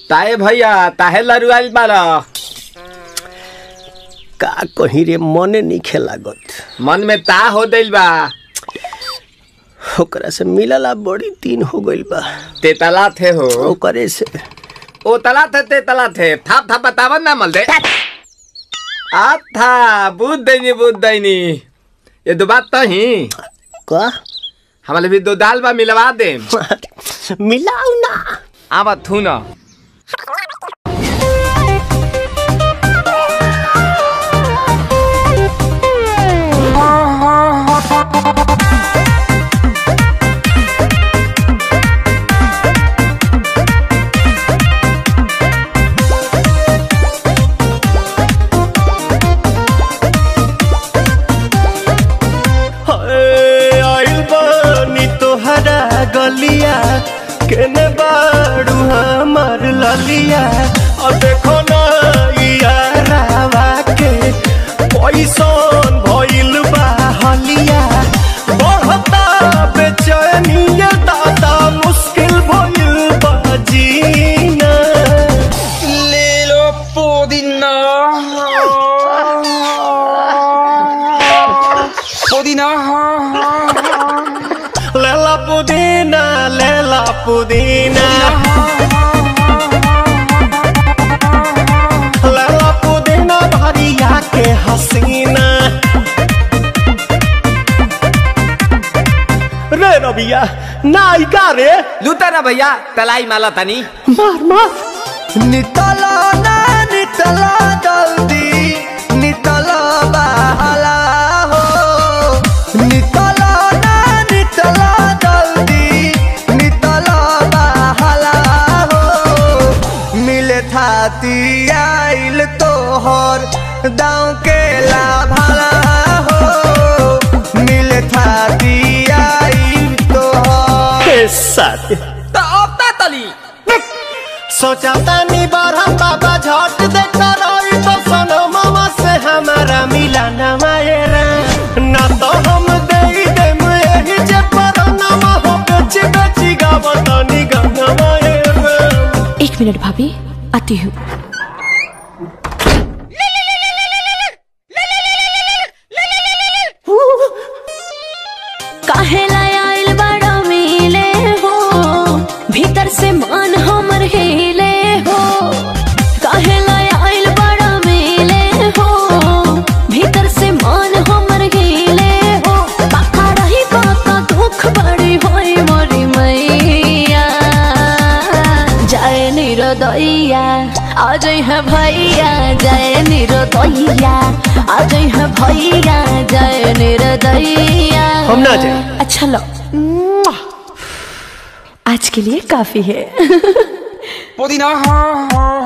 ताए भैया ताहे लरुआल बाला का कहीं रे मने नहीं खेलागत। मन में ता हो दिल बा ओकरा से मिलला बड़ी दिन हो गइल बा। ते तला थे हो ओकरे से ओ तला थे ते तला थे थाप थाप बतावन ना मल दे आ था बुद्ध दैनी ये दो बात तो ही का हमारे भी दो दाल बा मिलवा दे मिलाऊ ना आवा थू ना गलिया केने बाड़ू हमार ललिया और देखो ना यारावा के पैसन भइल बा हलिया बढ़ता बेचैनिया दादा मुश्किल भइल बा जीना ले लो पुदीना पुदीना लेला पुदीना लेला पुदीना भरिया के हसीना रे रबिया नायिका रे लूटा ना भैया तलाई माला तनी मार मार नितला ना नितला जल्दी नितला बहाला हो नितला ना नितला थाती आइल तोहर दाँव के लाभाला हो मिले थाती आइल तोहर साथ तो अब ता तली सोचा तानी बरहम बाबा झट देखा रही तो सनो मामा से हमारा मिला न मायरा ना तो हम दे देम यही जे पर नामा हो बेची बेची गावतानी गंगा मायरा। 1 मिनट भाभी आती हूँ। काहेला आइल बड़ा मिले हो भीतर से मान हमर हिले हो काहेला आइल बड़ा मिले हो भीतर से मान हमर हिले हो बाका रही बाका दुख बड़ी होई मोरी मैया जाए निरोदैया आज है भैया जय निरोदैया आज है भैया जय निरोदैया हम ना जाए। अच्छा लो आज के लिए काफी है पुदीना